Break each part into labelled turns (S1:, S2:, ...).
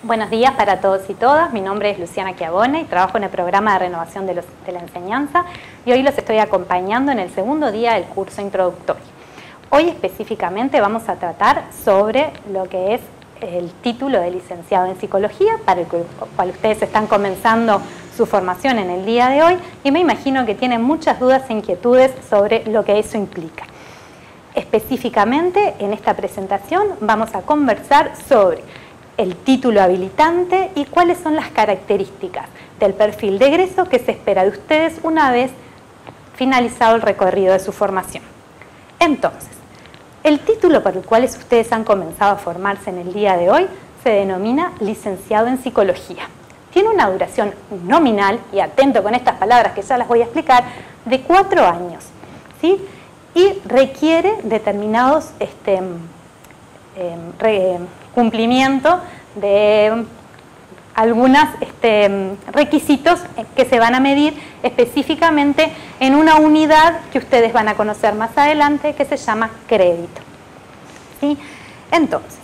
S1: Buenos días para todos y todas, mi nombre es Luciana Chiavone y trabajo en el programa de renovación de la enseñanza y hoy los estoy acompañando en el segundo día del curso introductorio. Hoy específicamente vamos a tratar sobre lo que es el título de licenciado en psicología, para el cual ustedes están comenzando su formación en el día de hoy y me imagino que tienen muchas dudas e inquietudes sobre lo que eso implica. Específicamente en esta presentación vamos a conversar sobre el título habilitante y cuáles son las características del perfil de egreso que se espera de ustedes una vez finalizado el recorrido de su formación. Entonces, el título por el cual ustedes han comenzado a formarse en el día de hoy se denomina licenciado en psicología. Tiene una duración nominal, y atento con estas palabras que ya las voy a explicar, de 4 años, ¿sí? Y requiere determinados cumplimiento de algunos requisitos que se van a medir específicamente en una unidad que ustedes van a conocer más adelante, que se llama crédito. ¿Sí? Entonces,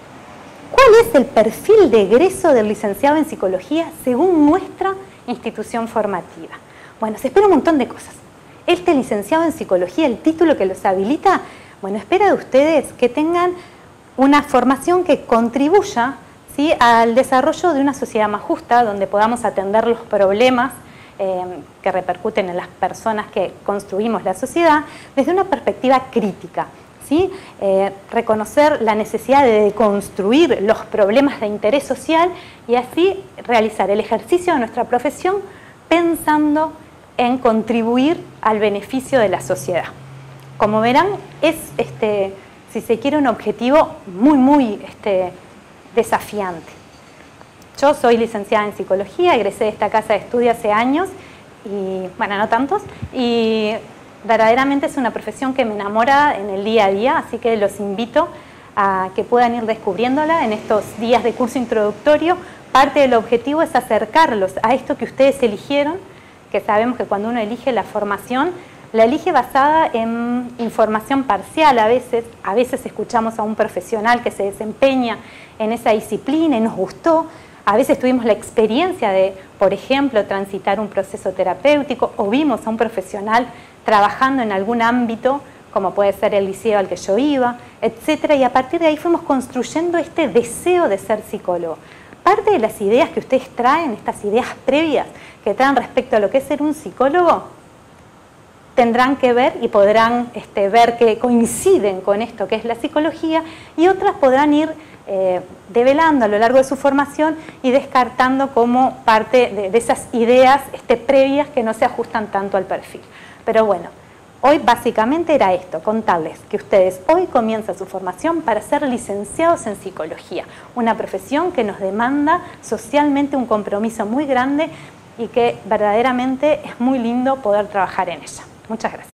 S1: ¿cuál es el perfil de egreso del licenciado en psicología según nuestra institución formativa? Bueno, se espera un montón de cosas. Este licenciado en psicología, el título que los habilita, bueno, espera de ustedes que tengan una formación que contribuya, ¿sí?, al desarrollo de una sociedad más justa, donde podamos atender los problemas que repercuten en las personas que construimos la sociedad desde una perspectiva crítica, ¿sí? Reconocer la necesidad de deconstruir los problemas de interés social y así realizar el ejercicio de nuestra profesión pensando en contribuir al beneficio de la sociedad. Como verán, es si se quiere, un objetivo muy desafiante. Yo soy licenciada en psicología, egresé de esta casa de estudio hace años, y bueno, no tantos, y verdaderamente es una profesión que me enamora en el día a día, así que los invito a que puedan ir descubriéndola en estos días de curso introductorio. Parte del objetivo es acercarlos a esto que ustedes eligieron, que sabemos que cuando uno elige la formación, la elige basada en información parcial. A veces escuchamos a un profesional que se desempeña en esa disciplina y nos gustó. A veces tuvimos la experiencia de, por ejemplo, transitar un proceso terapéutico o vimos a un profesional trabajando en algún ámbito, como puede ser el liceo al que yo iba, etcétera, y a partir de ahí fuimos construyendo este deseo de ser psicólogo. Parte de las ideas que ustedes traen, estas ideas previas que traen respecto a lo que es ser un psicólogo, tendrán que ver y podrán ver que coinciden con esto que es la psicología, y otras podrán ir develando a lo largo de su formación y descartando como parte de esas ideas previas que no se ajustan tanto al perfil. Pero bueno, hoy básicamente era esto, contarles que ustedes hoy comienzan su formación para ser licenciados en psicología, una profesión que nos demanda socialmente un compromiso muy grande y que verdaderamente es muy lindo poder trabajar en ella. Muchas gracias.